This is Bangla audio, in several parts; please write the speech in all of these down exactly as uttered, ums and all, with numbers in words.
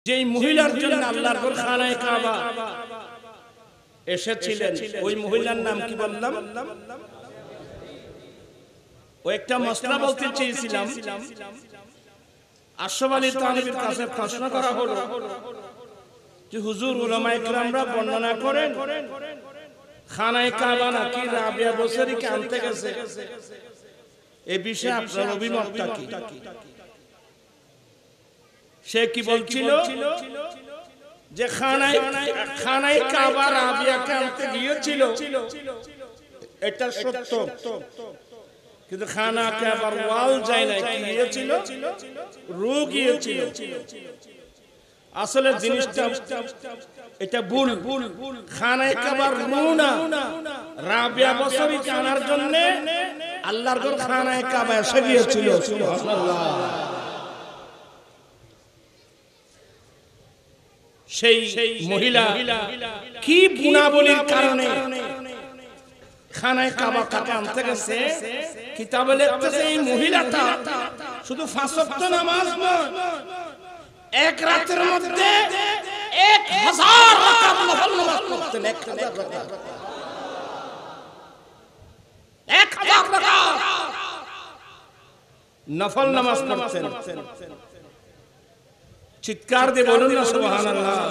যেই মহিলার জন্য আল্লাহর ঘর খানায়ে কাবা এসেছিলেন, ওই মহিলার নাম কি বললাম? ও একটা মশলা বলতে চেয়েছিলাম। আশরাফ আলী থানভীর কাছে প্রশ্ন করা হলো যে হুজুর, উলামায়ে কেরামরা বর্ণনা করেন খানায়ে কাবা নাকি রাবিয়া বসরীকে আনতে গেছে, এই বিষয়ে আপনার অভিমতটা কি? সে কি বলছিল যে খানায়ে খানায়ে কাবা রাবিয়াকে আনতে গিয়েছিল, এটা সত্য, কিন্তু খানা কাবার ওয়াল যায় না, কি গিয়েছিল? রু গিয়েছিল। আসলে জিনিসটা এটা ভুল। খানায়ে কাবার রু না, রাবিয়া বসরীকে আনার জন্য আল্লাহর ঘর খানায়ে কাবা এসে গিয়েছিল। সুবহানাল্লাহ। সেই মহিলা কি গুণাবলীর কারণে খানায়ে কাবা কাকে আনতে গেছে, কিতাবে লিখতেছে এই মহিলাটা শুধু পাঁচ ওয়াক্ত নামাজ নয়, এক রাতের মধ্যে এক হাজার রাকাত নফল নামাজ পড়তেন। এক হাজার রাকাত, এক হাজার রাকাত নফল নামাজ পড়তেন। চিৎকার দিয়ে বলুন না সুবহানাল্লাহ।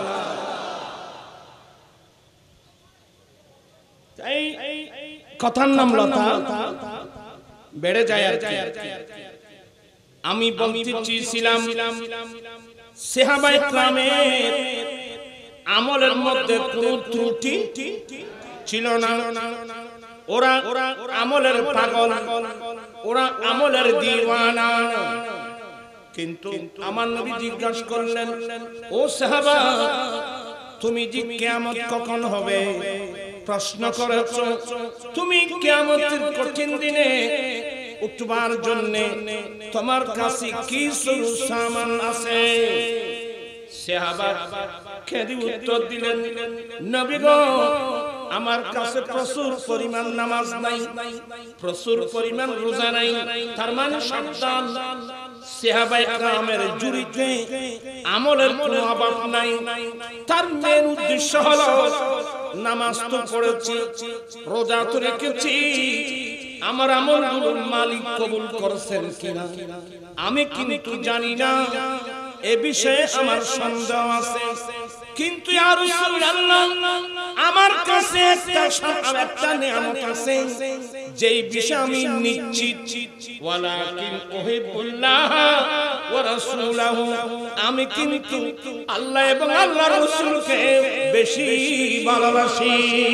এই কথার নাম লতা, বেড়ে যায় আর কি। আমি বলতে চেয়েছিলাম সাহাবায়ে কেরামের আমলের মধ্যে কোনো ত্রুটি ছিল না। ওরা আমলের পাগল, ওরা আমলের দিওয়ানা। কিন্তু আমার নবী জিজ্ঞাসা করলেন, ও সাহাবা, তুমি যে কিয়ামত কখন হবে প্রশ্ন করেছো, তুমি কিয়ামতের কঠিন দিনে উঠবার জন্য তোমার কাছে কি শুরু সামান আছে? সাহাবা কেঁদে উত্তর দিলেন, নবী গো, আমার কাছে প্রচুর পরিমাণ নামাজ নাই, প্রচুর পরিমাণ রোজা নাই। তার মানে সাবধান, সাহাবায়ে কেরামের জুড়িতে আমলের কোনো অভাব নাই। তার মেন উদ্দেশ্য হলো নামাজ তো পড়েছি, রোজা তো রেখেছি, আমার আমলগুলোর মালিক কবুল করেছেন কিনা আমি কিন্তু জানি না, এ বিষয়ে আমার সন্দেহ আছে। কিন্তু ইয়া রাসূলুল্লাহ, আমার কাছে একটা একটা নিয়ামত আছে যেই বিষয়ে আমি নিশ্চিত, ওয়ালাকিন উহিব্বুল্লাহ ওয়া রাসূলাহু, আমি কিন্তু আল্লাহ এবং আল্লাহর রাসূলকে বেশি ভালোবাসি।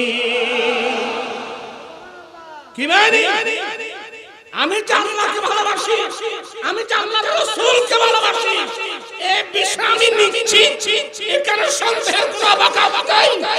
কি মানে? আমি আল্লাহকে ভালোবাসি, আমি আল্লাহর রাসূলকে ভালোবাসি, এই বিষয়ে আমি নিশ্চিত, এখানে সন্দেহের কোনো অবকাশ নাই।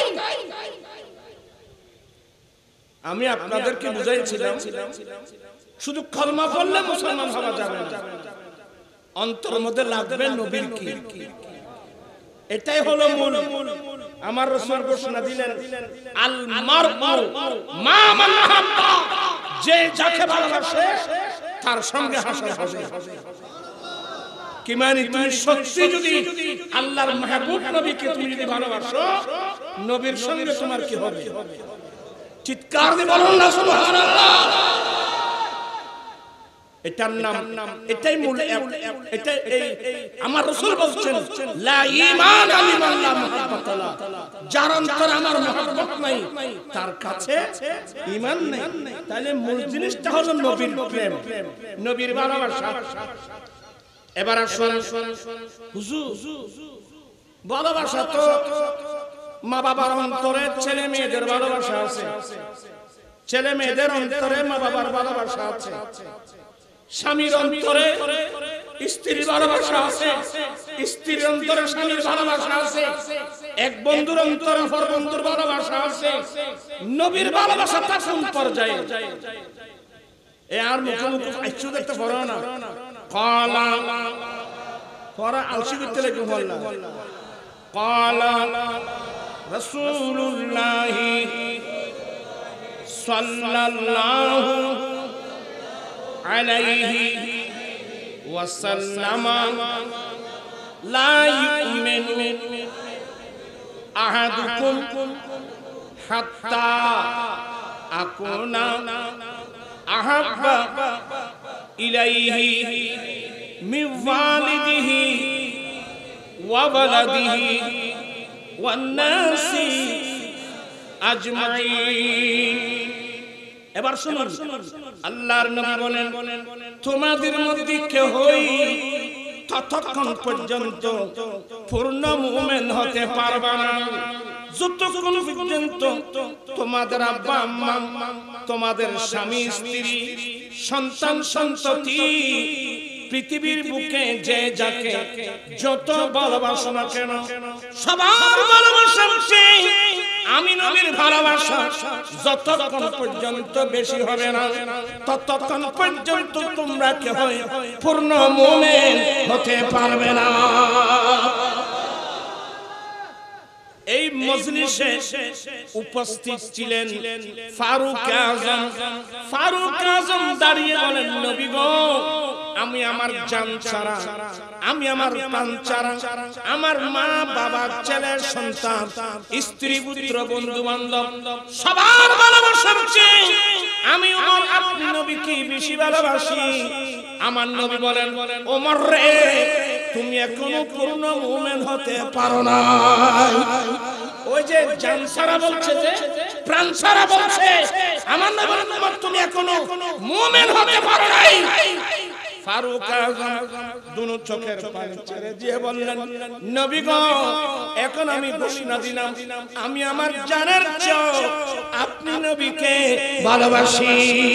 আমি আপনাদেরকে বুঝাইছিলাম শুধু কলমা পড়লে মুসলমান হওয়া যাবে না, অন্তরের মধ্যে লাগবে নবীর কি, এটাই হলো মূল। আমার রাসূল ঘোষণা দিলেন, আল মারউ মা মান আহাব্বা, যে যাকে ভালোবাসে তার সঙ্গে হাসর হবে। কি মানে? তুমি সত্যি যদি আল্লাহর মাহবুব নবীকে তুমি যদি ভালোবাসো, নবীর সঙ্গে তোমার কি হবে? চিৎকার দিয়ে বলুন না সুবহানাল্লাহ। এটার নাম, এটাই মূল। এটা এই আমার রাসূল বলছেন, লা ঈমান লিমান লা মুহাব্বাত লা, যার অন্তরে আমার মহব্বত নাই তার কাছে ঈমান নাই। তাহলে মূল জিনিসটা হলো নবীর প্রেম, নবীর ভালোবাসা। এবার আসুন, হুজুর ভালোবাসা তো মা বাবার অন্তরে ছেলে মেয়েদের ভালোবাসা আছে, ছেলে মেয়েদের অন্তরে মা বাবার ভালোবাসা আছে, স্বামীর অন্তরে স্ত্রীর ভালোবাসা আছে, স্ত্রীর অন্তরে স্বামীর ভালোবাসা আছে, এক বন্ধুর অন্তরে পর বন্ধুর ভালোবাসা আছে। নবীর ভালোবাসা তার কোন পর্যায়ে? এ আর মুখে মুখে আইছু দেখতে পারো না। ক্বালা পরা আলসি করতে লাগে বললা, ক্বালা রাসূলুল্লাহ সাল্লাল্লাহু আলাইহি ওয়াসাল্লাম, লা ইউমিনু হাত্তা আকুনা আহাব্বা ইলাইহি মিন ওয়ালিদিহি ওয়া ওয়ালাদিহি ওয়ান নাসি আজমাইন। এবার শুনুন, আল্লাহর নবী বলেন, তোমাদের মধ্যে কেউই ততক্ষণ পর্যন্ত পূর্ণ মুমিন হতে পারবে না যতক্ষণ পর্যন্ত তোমাদের আব্বা আম্মা, তোমাদের স্বামী স্ত্রী, সন্তান সন্ততি, পৃথিবীর বুকে যে যাকে যত ভালোবাসো না কেন, সবার ভালোবাসার চেয়ে আমি নবীর ভালোবাসা যতক্ষণ পর্যন্ত বেশি হবে না ততক্ষণ পর্যন্ত তোমরা কেউ পূর্ণ মুমিন হতে পারবে না। এই মজলিসে উপস্থিত ছিলেন ফারুক আজম। ফারুক আজম দাঁড়িয়ে বলেন, নবী গো, আমি আমার জান ছাড়া, আমি আমার প্রাণ ছাড়া, আমার মা বাবা, ছেলের সন্তান, স্ত্রী পুত্র, বন্ধু বান্ধব সবার ভালোবাসার চেয়ে আমি ওমর আপনি নবীকে বেশি ভালোবাসি। আমার নবী বলেন, ওমর রে, তুমি এখনো পূর্ণ মুমিন হতে পারো না। ওই যে জান ছাড়া বলছে, যে প্রাণ ছাড়া বলছে, আমার নবী বলেন, ওমর তুমি এখনো মুমিন হতে পারো নাই। ফারুক আজম দুনো চোখের পানি ছেড়ে দিয়ে বললেন, নবী গো, এখন আমি ঘোষণা দিলাম, আমি আমার জানের চেয়ে আপনি নবীকে ভালোবাসি।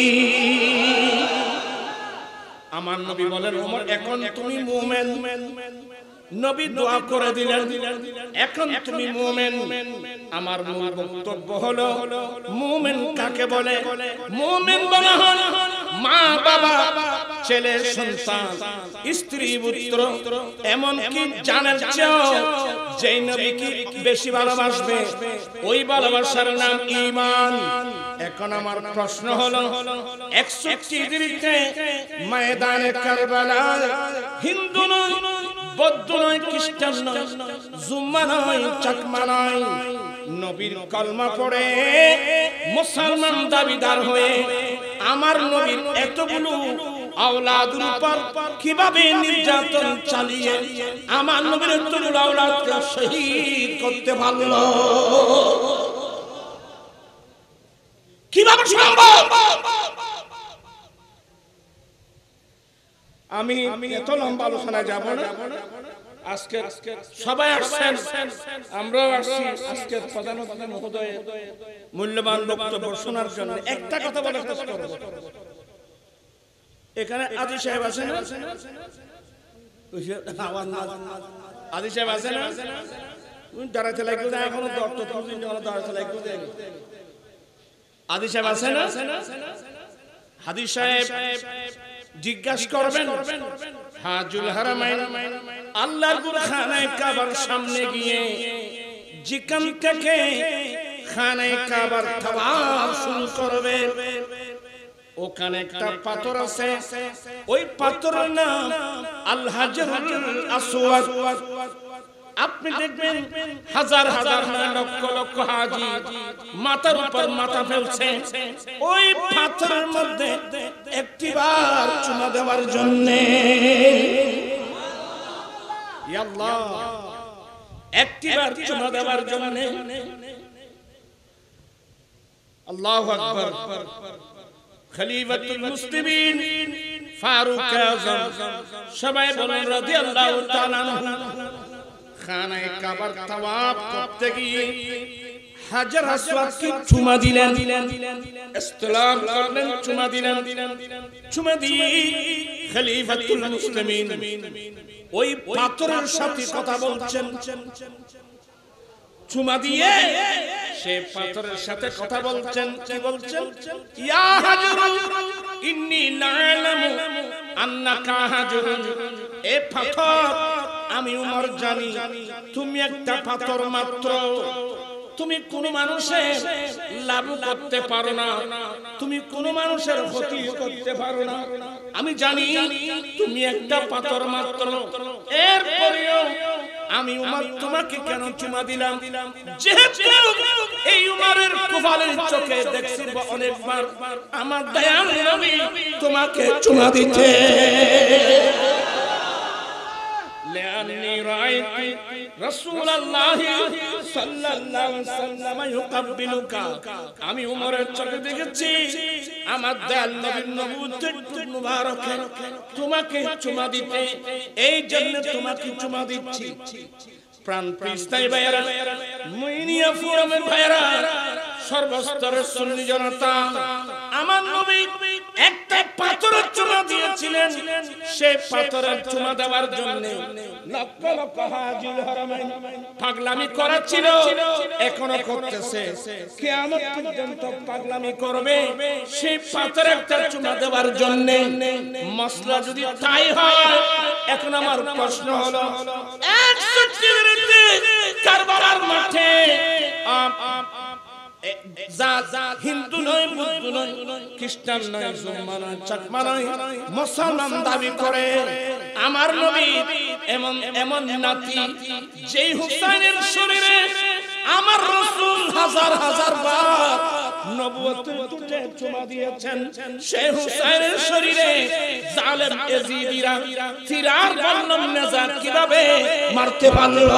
আমার নবী বলেন, ওমর এখন তুমি মুমিন। নবী দোয়া করে দিলেন, এখন তুমি মুমিন। আমার মূল বক্তব্য হলো, মুমিন কাকে বলে? মুমিন বলা হয় মা বাবা, ছেলে সন্তান, স্ত্রী পুত্র, এমনকি জানের চেয়েও যেই নবীকে বেশি ভালোবাসবে ওই ভালোবাসার নাম ঈমান। এখন আমার প্রশ্ন হলো, একষট্টি হিজরিতে ময়দানে কারবালা হিন্দু নয়, বৌদ্ধ নয়, খ্রিস্টান নয়, জুম্মা নয়, চাকমা নয়, নবীর কলমা পড়ে মুসলমান দাবিদার হয়ে আমার নবীর এতগুলো আওলাদের উপর কিভাবে নির্যাতন চালিয়ে আমার নবীর এতগুলো আওলাদকে শহীদ করতে পারলো, কিভাবে সম্ভব? আমি এত লম্বা আলোচনা যাব না। আজকে সবাই আসছেন, আমরাও আসছি আজকের প্রধান অতিথি মহোদয় মূল্যবান বক্তব্য শোনার জন্য। একটা কথা বলে শেষ করব। এখানে আদি সাহেব আছেন, আদি সাহেব আছেন, দাঁড়াতে লাগবে এখনো দত্ত দাঁড়াতে লাগবে। আদি সাহেব আছেন, হাদি সাহেব জিজ্ঞাসা করবেন, হাজুল হারামাইন আল্লাহর খানায়ে কাবার সামনে গিয়ে যেখান থেকে খানায়ে কাবার তাওয়াফ শুরু করবে, ওখানে একটা পাথর আছে, ওই পাথরের নাম আল হাজারুল আসওয়াদ। আপনি দেখবেন হাজার হাজার লক্ষ লক্ষ হাজি মাথার উপর মাথা ফেলছে ওই পাথরের মধ্যে একটিবার চুমা দেওয়ার জন্য। ইয়া আল্লাহ, একটিবার চুমা দেওয়ার জন্য। আল্লাহু আকবার। খলিফাতুল মুসলিমিন ফারুক আযম, সবাই বলেন রাদিয়াল্লাহু তাআলা আনহু, খানায়ে কাবার তাওয়াফ করতে গিয়ে হাজার আসওয়াদকে চুমা দিলেন, ইসলাম করলেন, চুমা দিলেন। চুমা দিয়ে খলিফাতুল মুসলিমিন ওই পাথরের সাথে কথা বলছেন। চুমা দিয়ে সে পাথরের সাথে কথা বলছেন। কি বলছেন? ইয়া হাজরু ইন্নী লা'লামু আন্নাকা হাজরুন, এ পাথর, আমি উমর জানি তুমি একটা পাথর মাত্র, তুমি কোন মানুষের লাভ করতে পারো না, তুমি কোন মানুষের ক্ষতি করতে পারো না, আমি জানি তুমি একটা পাথর মাত্র। এরপরেও আমি উমর তোমাকে কেন চুমা দিলাম? যেহেতু এই উমরের কপালের চোখে দেখছি অনেকবার আমার দয়াল নবী তোমাকে চুমা দিতে। لأني رأيت رسول الله صلى الله عليه وسلم يقبلك আমি উমরের চোখে দেখেছি আমার দয়াল নবীর নবুয়তের মুবারক তোমাকে চুমা দিতে, এই জন্য তোমাকে চুমা দিচ্ছি। প্রাণ প্রিস্তাই ভাইরা, মুইনিয়া ফোরামের ভাইরা, সর্বস্তরের সুন্নি জনতা, আমার নবী একটা পাথরের চুমা দিয়েছিলেন। সেই পাথরের চুমা দেওয়ার জন্য লক্ষ লক্ষ হাজির হারামাইন পাগলামি করেছিল, এখনো করতেছে, কিয়ামত পর্যন্ত পাগলামি করবে সেই পাথরের একটা চুমা দেওয়ার জন্য। মসলা যদি তাই হয়, এখন আমার প্রশ্ন হলো একষট্টি মিনিটে কারবালার মাঠে হিন্দু নয়, বৌদ্ধ নয়, খ্রিস্টান নয়, মুসলমান নয়, চাকমা নয়, মুসলমান দাবি করে আমার নবী এমন এমন নাতি যেই হুসাইনের শরীরে আমার রাসূল হাজার হাজার বার নবুয়তের টুটে চুমা দিয়েছেন। সেই হুসাইনের শরীরে জালেম এজিদিরা ফিরার বর্ণম নেজার কিভাবে মারতে পারলো?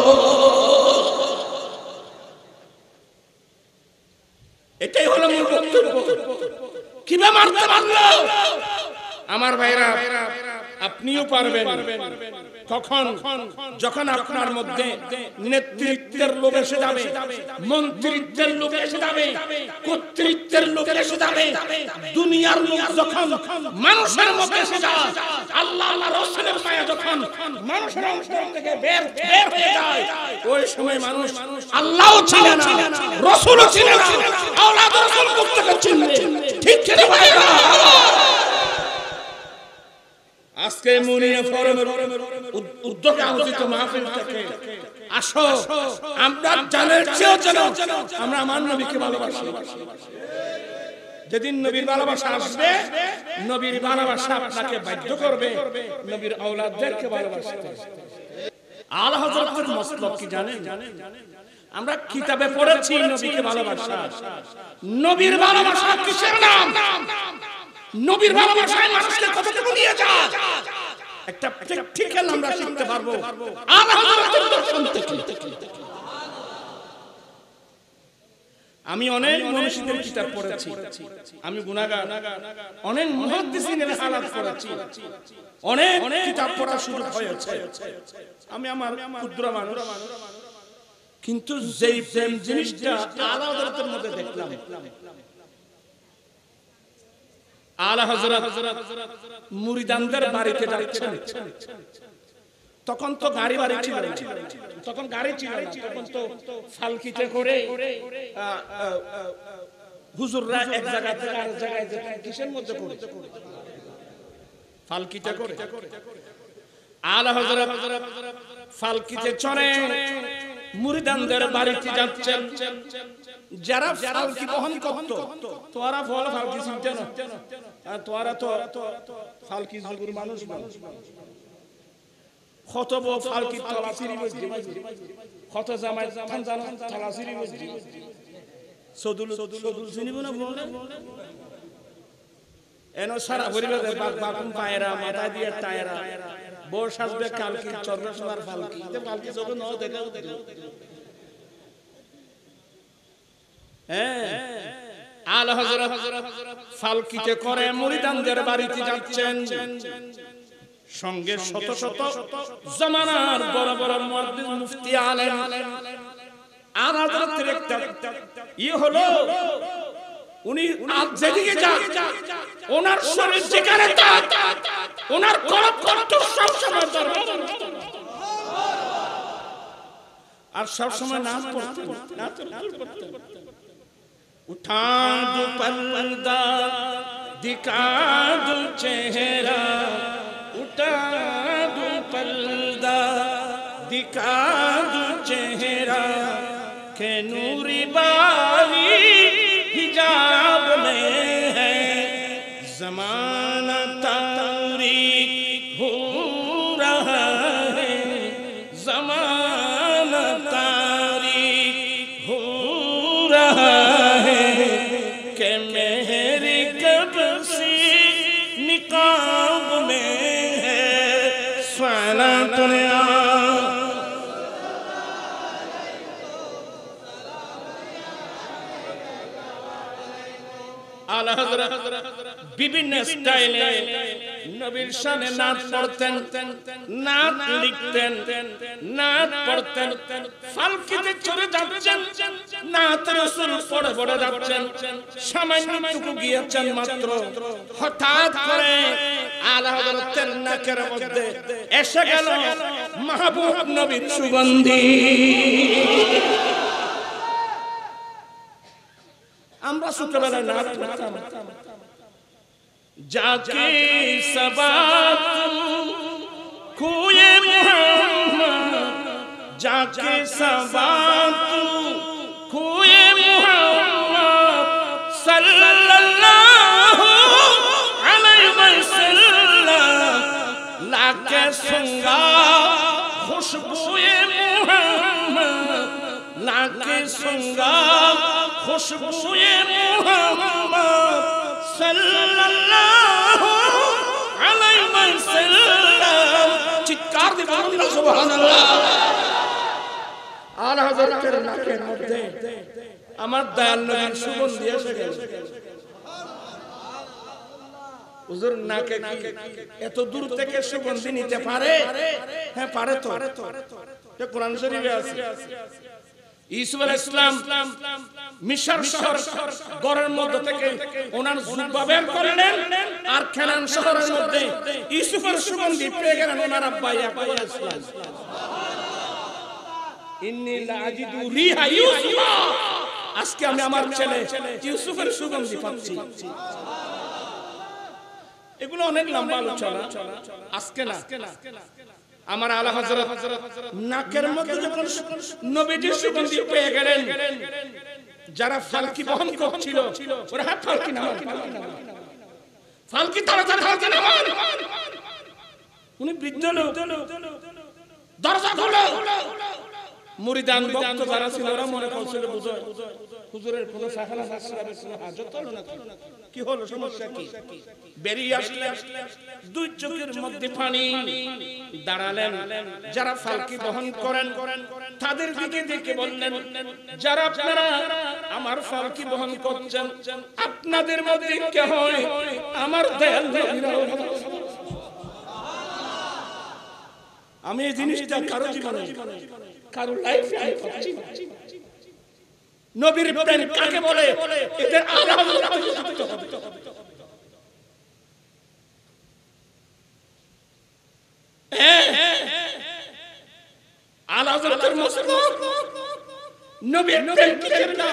এটাই হলো মূল বক্তব্য। কিভাবে মারতে পারলো? আমার ভাইরা, আপনিও পারবেন। কখন? যখন আপনার মধ্যে নেতৃত্বের লোভ এসে যাবে, মন্ত্রিত্বের লোভ এসে যাবে, কর্তৃত্বের লোভ এসে যাবে, দুনিয়ার লোভ যখন মানুষের মধ্যে এসে যায়, আল্লাহ আল্লাহ রাসূলের মায়া যখন মানুষের অন্তর থেকে বের বের হয়ে যায়, ওই সময় মানুষ আল্লাহও চিনে না, রাসূলও চিনে না, আওলাদ রাসূল কোত্থেকে চিনবে? ঠিক কি ভাইরা? আজকে মুনিয়া ফোরামের উদ্যোগে আয়োজিত মাহফিল থেকে আসো, আমরা জানের চেয়েও জানো আমরা আমার নবীকে ভালোবাসি। যেদিন নবীর ভালোবাসা আসবে, নবীর ভালোবাসা আপনাকে বাধ্য করবে নবীর আওলাদদেরকে ভালোবাসতে। আলা হযরতের মতলব কি জানেন? আমরা কিতাবে পড়েছি নবীকে ভালোবাসা। নবীর ভালোবাসা কিসের নাম? নবীর ভালোবাসায় মানুষকে কতটুকু নিয়ে যায়, একটা প্র্যাকটিক্যাল আমরা শিখতে পারবো আলা হযরতের দর্শন থেকে। আমি অনেক মনীষীদের কিতাব পড়েছি, আমি গুনাহগার, অনেক মুহাদ্দিসিনের হালাত পড়েছি, অনেক কিতাব পড়ার সুযোগ হয়েছে। আমি আমার ক্ষুদ্র মানুষ, কিন্তু যেই প্রেম জিনিসটা আলা হযরতের মধ্যে দেখলাম, আলা হযরত মুরিদানদের বাড়িতে যাচ্ছেন, তখন তো গাড়ি বাড়ি ছিল না, তখন গাড়ি ছিল না, তখন তো ফালকিতে করে হুজুররা এক জায়গা থেকে আরেক জায়গায় যেতেন। কিসের মধ্যে করে? ফালকিতে করে। আলা হযরত ফালকিতে চড়ে মুরিদানদের বাড়িতে যাচ্ছেন। যারা ফালকি বহন করত, তোরা ফল ফালকি চিনতে না, আর তোরা তো ফালকি যুগের মানুষ মানুষ কত বড় ফালকি তলাসিরি বসে, কত জামাই জামান জানো তলাসিরি বসে, সদুল সদুল চিনিব না বলে এনো সারা পরিবারের বাপ বাপুম পায়রা মাথা দিয়ে টায়রা বড় সাজবে কালকি চন্দ্রসমার ফালকি, তে ফালকি যখন ন দেখা দেখা হ্যাঁ। আলা হযরত ফালকিতে করে মুরিদানদের বাড়িতে যাচ্ছেন, সঙ্গে শত শত জামানার বড় বড় মুহাদ্দিস মুফতি আলেম। আর হযরতের একটা ই হলো, উনি আজ যেদিকে যান ওনার শরীর যেখানে তাক, ওনার কলব কত সব সময় দরবার আর সব সময় নাম পড়তেন, নাম পড়তেন। उठा दो पर्दा दिखा दो चेहरा, उठा दो पर्दा दिखा दो चेहरा, के नूरी बारी हिजाब में है, ज़माना तारीक हो रहा है, ज़माना আলা হযরত বিভিন্ন স্টাইলে নবীর শানে নাত পড়তেন, নাত লিখতেন, নাত পড়তেন, পালকিতে চড়ে যাচ্ছেন, নাত রাসূল পড়ে পড়ে যাচ্ছেন, সামান্য টুকু গিয়েছেন মাত্র, হঠাৎ করে আলা হযরতের নাকের মধ্যে এসে গেল মাহবুব নবীর সুগন্ধি। আমরা ছোটবেলায় নাত পড়তাম, जाके सबात कोए मोहम्मद, जाके सबात कोए मोहम्मद सल्लल्लाहु अलैहि वसल्लम, लाके सुंगा खुशबुए मोहम्मद, लाके सुंगा खुशबुए मोहम्मद सल्लल्लाहु अलैहि वसल्लम। চিৎকার দিয়ে বলুন সুবহানাল্লাহ। আলা হযরতের নাকের মধ্যে আমার দয়াল নবীর সুগন্ধি এসে গেল। হুজুর নাকে কি এত দূর থেকে সুগন্ধি নিতে পারে? হ্যাঁ পারে তো, এটা কোরআন শরীফে আছে। ইউসুফ আলাইহিস সালাম মিশর শহর ঘরের মধ্যে থেকে ওনার জুব্বা বের করলেন, আর কেনান শহরের মধ্যে ইউসুফের সুগন্ধি পেয়ে গেলেন ওনার আব্বা ইয়াকুব আলাইহিস সালাম। ইন্নী লাজিদু রিহা ইউসুফ, আজকে আমি আমার ছেলে ইউসুফের সুগন্ধি পাচ্ছি। এগুলো অনেক লম্বা আলোচনা, আজকে না। আমার আলা হযরত নাকের মধ্যে যখন নবীজির সুগন্ধি পেয়ে গেলেন, যারা ফালকি বহন করছিল ওরা হাত ফালকি নামান, ফালকি তাড়াতাড়ি ফালকি নামান। উনি বৃদ্ধ লোক, দরজা খোলো। মুরিদান ভক্ত যারা ছিল ওরা মনে করছিল বুঝয় হুজুরের কোনো সাহালা সাহাবের কোনো হাজত হলো না, কি হলো, সমস্যা কি? বেরিয়ে আসলেন, দুই চোখের মধ্যে পানি, দাঁড়ালেন। যারা ফালকি বহন করেন তাদের দিকে দেখে বললেন, যারা আপনারা আমার ফালকি বহন করছেন, আপনাদের মধ্যে কে হয় আমার দয়াল নবীর। আমি এই জিনিসটা কারো জীবনে কারো লাইফে আমি পাচ্ছি না। নবীর প্রেম কাকে বলে? এদের আলা হযরত যুক্ত হবে। আলা হযরতের মুসলমান নবীর প্রেম কিসের নাম?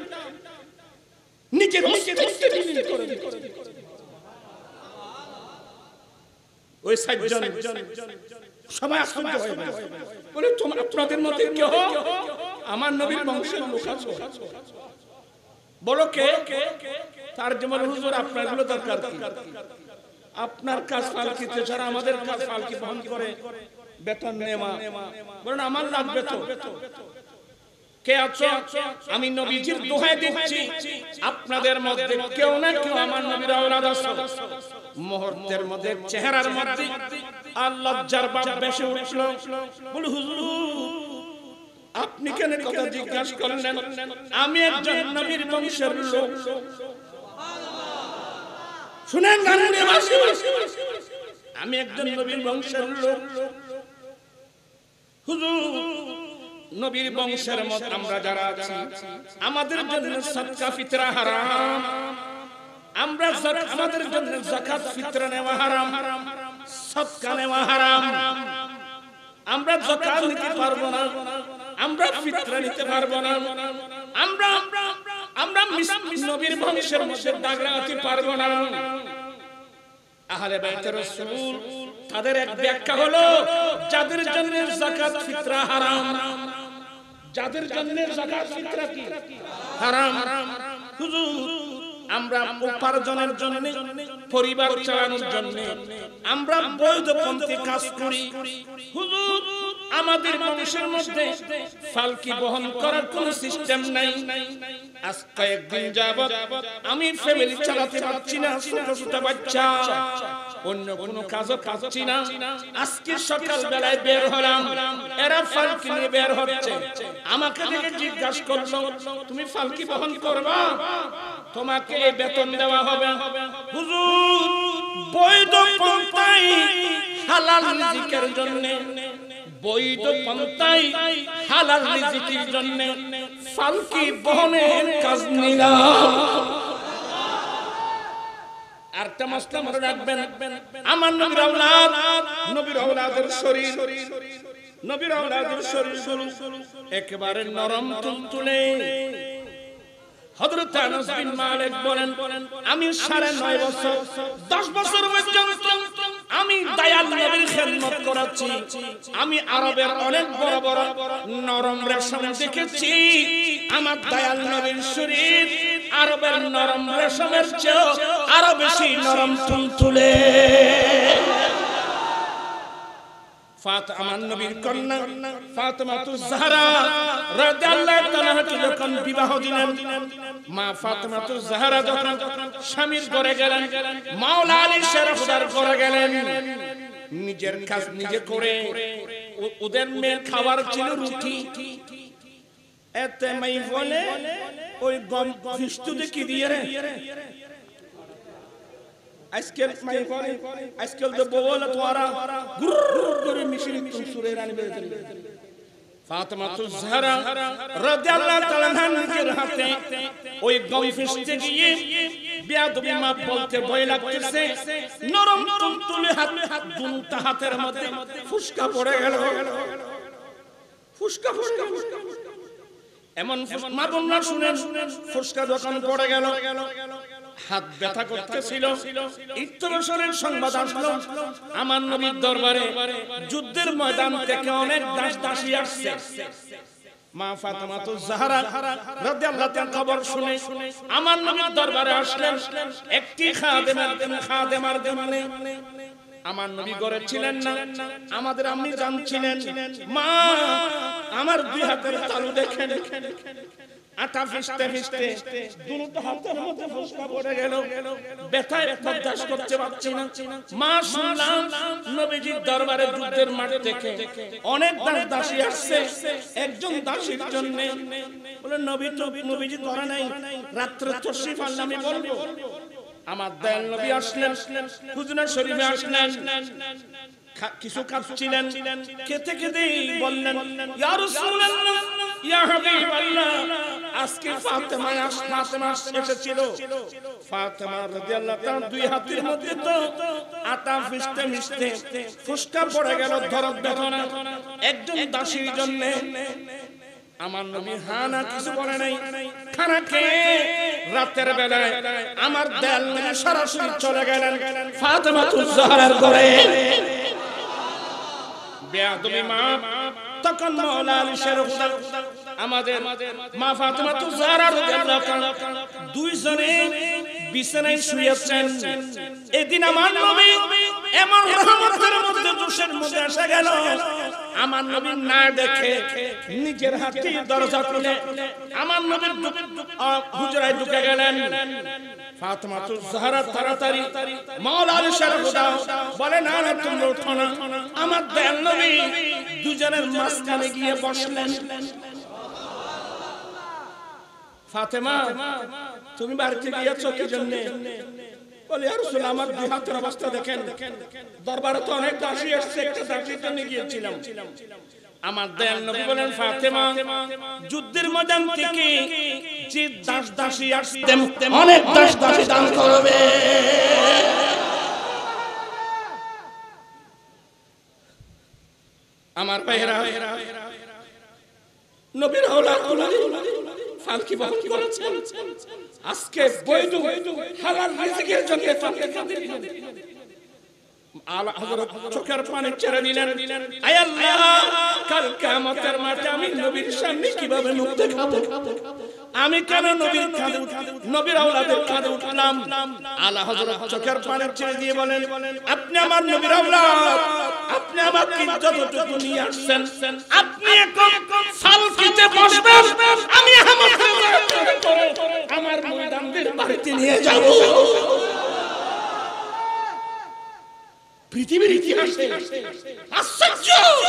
নিজের অস্তিত্ব বিলীন করে দিচ্ছে। ওই সাতজন সবাই আশ্চর্য হয়ে গেল, বলে তোমরা আপনাদের মধ্যে কেউ আমার নবীর বংশের লোক আছো? বলো কে? তার যেমন হুজুর আপনার গুলো দরকার কি? আপনার কাজ ফালকিতে ছাড়া আমাদের কাজ ফালকি বহন করে বেতন নেওয়া, বলেন আমার লাগবে তো। কে আছো? আমি নবীজির দোহাই দিচ্ছি, আপনাদের মধ্যে কেউ না কেউ আমার নবীর আওলাদ আছো। মুহূর্তের মধ্যে চেহারার মধ্যে আল্লাহ জারবাব বেশি উঠল, বলে হুজুর আপনি কেন কথা জিজ্ঞাসা করলেন? আমি একজন নবীর বংশের লোক। শুনেন গানবাসী, আমি একজন নবীর বংশের লোক। হুজুর নবীর বংশের মধ্যে আমরা যারা আছি আমাদের জন্য সাদকা ফিতরা হারাম, আমরা আমাদের জন্য যাকাত ফিতরা নেওয়া হারাম, সাদকা নেওয়া হারাম। আমরা যাকাত নিতে পারবো না, আমরা ফিতরা নিতে পারবো না, আমরা আমরা নবীর বংশের মধ্যে দাগ লাগাতে পারবো না। আহলে বাইত রাসূল তাদের এক ব্যাখ্যা হলো, যাদের জন্য যাকাত ফিতরা হারাম, যাদের জন্য যাকাত ফিতরা কি হারাম। হুজুর আমরা উপার্জনের জন্য, পরিবার চালানোর জন্য আমরা বৈধ পন্থী কাজ করি। হুজুর আমাদের বংশের মধ্যে ফালকি বহন করার কোনো সিস্টেম নাই। আজ কয়েকদিন যাবত আমি ফ্যামিলি চালাতে পারছি না, ছোট ছোট বাচ্চা অন্য কোনো কাজও পাচ্ছি না। আজকে সকাল বেলায় বের হলাম, এরা ফালকি নিয়ে বের হচ্ছে। আমাকে দেখে জিজ্ঞাসা করলো, তুমি ফালকি বহন করবা? তোমাকে বেতন দেওয়া হবে। হুজুর, বৈধ পন্থায় হালাল রিজিকের জন্য, বৈধ পন্থায় হালাল রিজিকের জন্য ফালকি বহনের কাজ নিলাম। আরেকটা মাসলা মনে রাখবেন, আমার নবীর আওলাদ, নবীর আওলাদের শরীর, নবীর আওলাদের শরীরগুলো একেবারে নরম তুলতুলে। হযরত আনাস বিন মালিক বলেন, আমি সাড়ে নয় বছর দশ বছর পর্যন্ত আমি দয়াল নবীর খেদমত করেছি। আমি আরবের অনেক বড় বড় নরম রেশম দেখেছি। আমার দয়াল নবীর শরীর আরবের নরম রেশমের চেয়ে আরো বেশি নরম তুলতুলে। আমার নবীর কন্যা ফাতেমাতুজ জাহরা রাদিয়াল্লাহু তাআলা যখন বিবাহ দিলেন, মা ফাতেমাতুজ জাহরা যখন স্বামীর ঘরে গেলেন, মাওলা আলী শের খুদার ঘরে গেলেন, নিজের কাজ নিজে করে। ওদের মেয়ের খাবার ছিল রুটি। এতে মাই বলে, ওই গম ফিস্তুতে কি দিয়ে রে আজকাল মাই বলে, আজকাল তো বলে তোরা গুর করে মিশরি সুরে রানী বের ফাতেমাতুজ জাহরা রাদিয়াল্লাহু তাআলা নিজের হাতে ওই গম ফিস্তে গিয়ে বেয়াদবি মা বলতে ভয় লাগতেছে, নরম তুলতুলে হাত দুটা হাতের মধ্যে ফুসকা পড়ে গেল, ফুসকা পড়ে গেল। এমন মা বোনরা শুনেন, ফুসকা যখন পড়ে গেল, হাত ব্যথা করতেছিল, ইত্তরসরের সংবাদ আসলো আমার নবীর দরবারে, যুদ্ধের ময়দান থেকে অনেক দাস দাসী আসছে। মা ফাতেমাতুজ জাহরা রাদিয়াল্লাহু তাআলা খবর শুনে আমার নবীর দরবারে আসলেন। একটি খাদেমার খাদেমার জন্য আমার নবী ঘরে ছিলেন না, আমাদের আম্মি জানছিলেন। মা, আমার দুই হাতের তালু দেখেন, আটা ফিসতে ফিসতে দুটো হাতের মধ্যে ফুসকা পড়ে গেল, ব্যথায় বরদাস্ত করতে পারছি না। মা, শুনলাম নবীজির দরবারে যুদ্ধের মাঠ থেকে অনেক দাস দাসী আসছে, একজন দাসীর জন্য বলে নবী তো নবীজি ধরে নাই, রাত্রে তশরিফ আনলে আমি বলবো। আমার দয়াল নবী আসলেন, হুজুর শরীফে আসলেন, কিছু খাচ্ছিলেন, খেতে খেতে বললেন, ইয়া রাসূলুল্লাহ, ইয়া হাবিবাল্লাহ, আজকে ফাতেমা ফাতেমা এসেছিল। ফাতেমা রাদিয়াল্লাহু তাআলা দুই হাতের মধ্যে তো আটা ফিসতে মিশতে ফুসকা পড়ে গেল, ধরক বেদনা একজন দাসীর জন্য। আমার নবী হানা কিছু বলে নাই, খানা খেয়ে রাতের বেলায় আমার দয়াল নবী সরাসরি চলে গেলেন ফাতেমাতুজ জাহরার ঘরে। বেয়াদবি মা তখন মাওলা আলী শের খুদা আমাদের মা ফাতেমাতুজ জাহরা রাদিয়াল্লাহু তাআলা দুইজনে বিছানায় শুয়েছেন। এদিন আমার নবী এমন রহমতের মধ্যে জোশের মধ্যে এসে গেল, আমার নবী না দেখে নিজের হাতে দরজা খুলে আমার নবীর হুজরায় ঢুকে গেলেন। ফাতেমাতুজ জাহরা তাড়াতাড়ি মাওলা আলী শের খুদা বলে, না না, তোমরা ওঠো না। আমার দয়াল নবী দুজনের মাঝখানে গিয়ে বসলেন। ফাতেমা, তুমি বাড়িতে গিয়েছো কি জন্য? বলে, ইয়া রাসূলুল্লাহ, আমার দুই হাতের অবস্থা দেখেন, দরবারে তো অনেক দাসী এসেছে, একটা দাসীর জন্য গিয়েছিলাম। আমার দয়াল নবী বলেন, ফাতেমা, যুদ্ধের ময়দান থেকে যে দাস দাসী আসছে অনেক দাস দাসী দান করবে। আমার ভাইরা, নবীর আওলাদ ফালকি বহন করেছেন, আজকে বৈধ হালাল রিজিকের জন্য আলা হযরত চোখের পানি ছেড়ে দিলেন। আয় আল্লাহ, কাল কিয়ামতের মাঠে আমি নবীর সামনে কিভাবে মুখ দেখাবো? আমি কেন নবীর কাঁধে নবীর আওলাদের কাঁধে উঠলাম? আলা হযরত চোখের পানি ছেড়ে দিয়ে বলেন, আপনি আমার নবীর আওলাদ, আপনি আমার কি যতটুকু নিয়ে আসছেন, আপনি এখন ফালকিতে বসবেন, আমি আমার ময়দানদের বাড়িতে নিয়ে যাব। आश्चर्य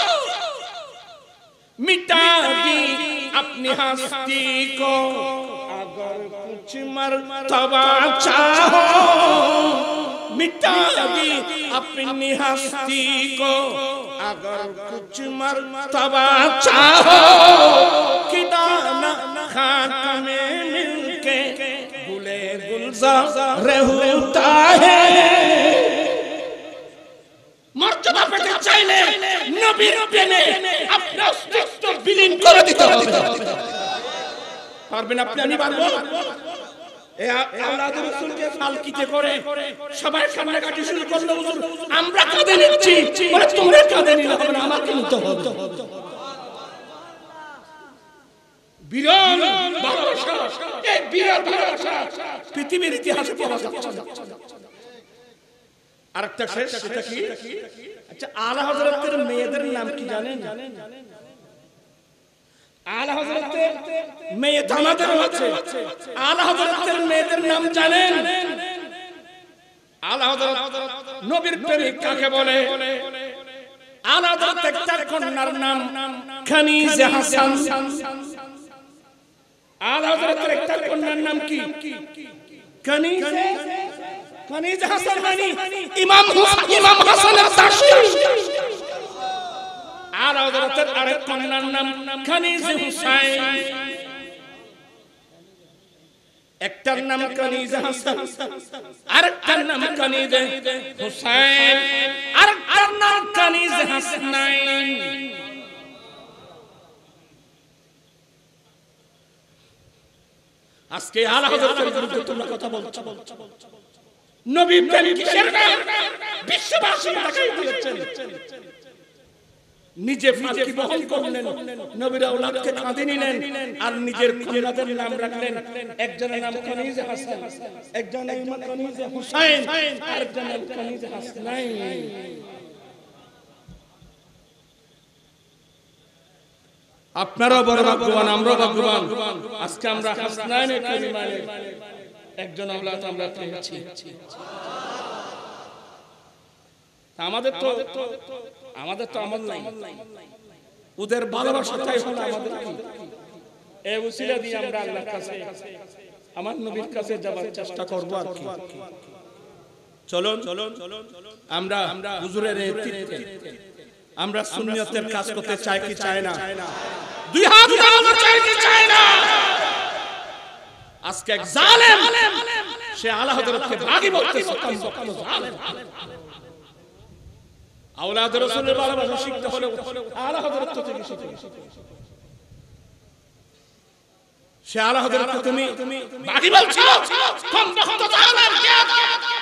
मिटा दी अपनी हस्ती को अगर कुछ मर्तबा चाहो मिटा दी अपनी हस्ती को अगर कुछ मर्तबा चाहो कि दाना खाक में मिलके गुले गुलजार होता है मर्तबा पेटे चाइले नबीर प्रेमे अपना अस्तित्व विलीन করে দিতে হবে পারবেন আপনি আমি পারবো এ আওলাদ রাসূলকে ফালকিতে করে সবাই সামনে কাটি শুরু করলো হুজুর আমরা কাঁদে নিচ্ছি বলে তোমরা কাঁদে নিলে হবে না আমাকে নিতে হবে বিরল ভালোবাসা এই বিরল ভালোবাসা পৃথিবীর ইতিহাসে পাওয়া যাচ্ছে আরেকটা শেষ সেটা কি আচ্ছা আলা হযরতের মেয়েদের নাম কি জানেন আলা হযরতের মেয়ে আমাদের আছে আলা হযরতের মেয়েদের নাম জানেন আলা হযরত নবীর প্রেমিক কাকে বলে আলা হযরত একটা কন্যার নাম খানিজা হাসান আলা হযরতের একটা কন্যার নাম কি খানিজা খানিজা হাসান মানে ইমাম ইমাম হাসান আল-তাশি আর হযরতের আরেক কন্যার নাম খানিজা হুসাইন একটার নাম খানিজা হাসান আরেকটার নাম খানিজা হুসাইন আরেকটার নাম খানিজা হাসনাইন আজকে আলা হযরতের বিরুদ্ধে তোমরা কথা বলছো নবী প্রেম কিসের নাম বিশ্ববাসী দেখাই দিয়েছেন নিজে ফাঁকি বহন করলেন নবীর আওলাদকে কাঁদে নিলেন আর নিজের কন্যাদের নাম রাখলেন একজনের নাম খানিজা হাসান একজনের নাম খানিজা হুসাইন আর একজনের নাম খানিজা হাসনাইন আপনারা বড় ভাগ্যবান আমরা ভাগ্যবান আজকে আমরা হাসনাইনের পরিমাণে একজন আওলাদ আমরা পেয়েছি আমাদের তো আমাদের তো আমল নাই ওদের ভালোবাসাটাই হলো আমাদের কি এই উসিলা দিয়ে আমরা আল্লাহর কাছে আমার নবীর কাছে যাবার চেষ্টা করব আর কি চলুন আমরা হুজুরের নেতৃত্বে আমরা সুন্নিয়তের কাজ করতে চাই কি চাই না দুই হাত উঠানো চাই কি চাই না আজকে এক জালেম সে আলা হযরতকে ভাগী বলতেছে কম জালেম আওলাদ রাসূলের ভালোবাসা শিখতে হলে আলা হযরত থেকে শিখতে সে আলা হযরতকে তুমি ভাগী বলছো কম বক্ত জালেম কে